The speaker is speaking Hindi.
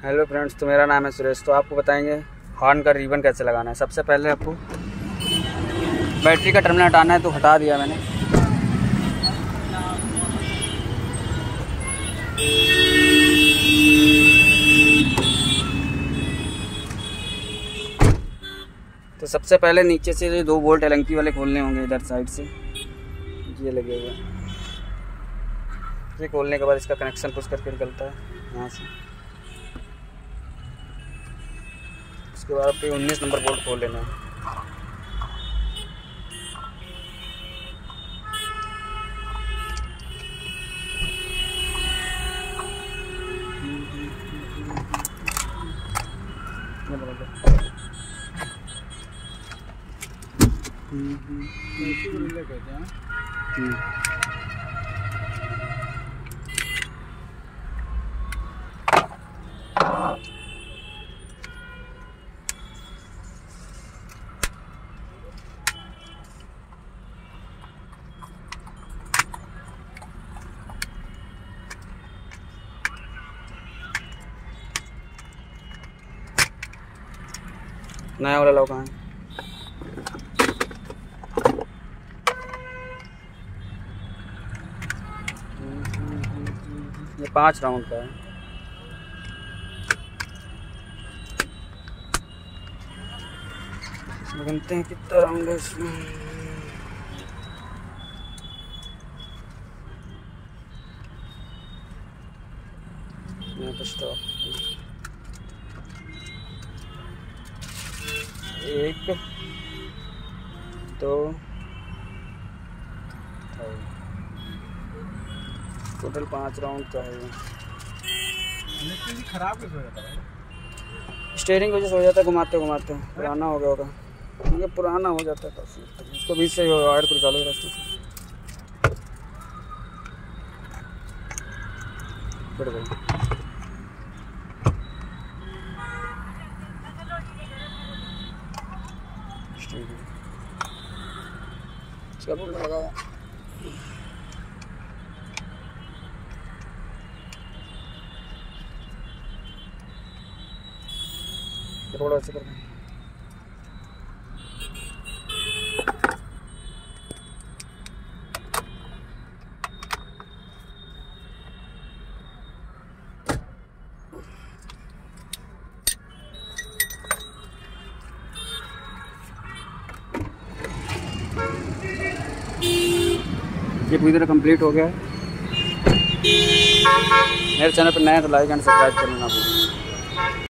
हेलो फ्रेंड्स, तो मेरा नाम है सुरेश। तो आपको बताएंगे हॉर्न का रिबन कैसे लगाना है। सबसे पहले आपको बैटरी का टर्मिनल हटाना है, तो हटा दिया मैंने। तो सबसे पहले नीचे से ये 2 बोल्ट एलंकी वाले खोलने होंगे इधर साइड से, ये लगे हुए। ये खोलने के बाद इसका कनेक्शन पुश करके निकलता है यहाँ से। उसके बाद आपको 19 नंबर बोल्ट खोल लेना है। नया वाला लॉक कहाँ है? ये 5 राउंड का है। गिनते हैं कितना राउंड है इसमें। यहाँ पे स्टॉप 1 2 टोटल 5 राउंड का है। खराब कैसे हो जाता है? स्टीयरिंग की वजह से हो जाता है, घुमाते घुमाते पुराना हो गया होगा। ये पुराना हो जाता है काफ़ी। इसको बीच से वायर को निकालो रास्ते से। बढ़ गई। इसका बोल्ट लगाओ। थोड़ा ऐसे करना। ये पूरी तरह कंप्लीट हो गया है। मेरे चैनल पर नया तो लाइक एंड सब्सक्राइब कर लेना।